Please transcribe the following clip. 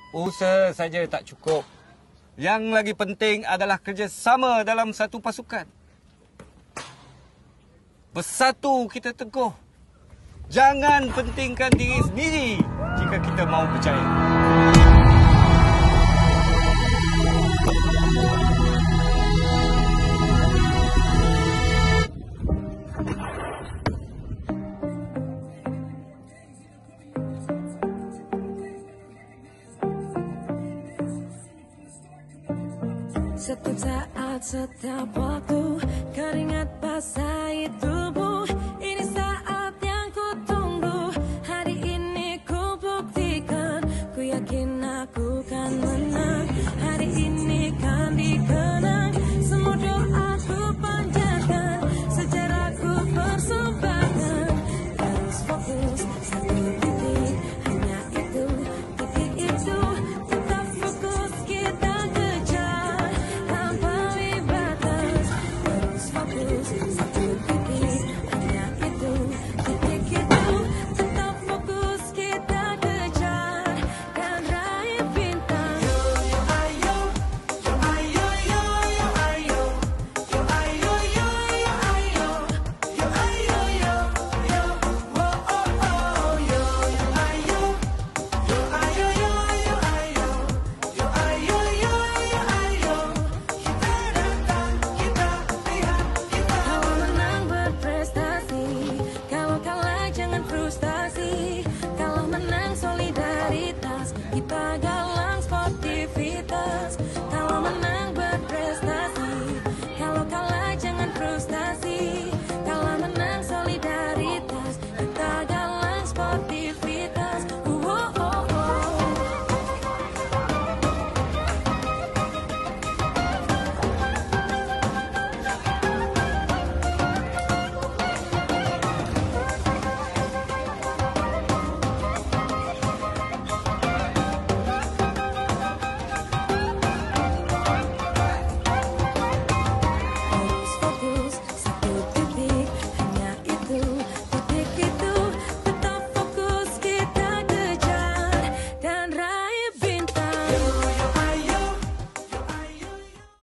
Usaha saja tak cukup. Yang lagi penting adalah kerjasama dalam satu pasukan. Bersatu kita teguh. Jangan pentingkan diri sendiri jika kita mahu berjaya. Setiap saat, setiap waktu, keringat basahi tubuh.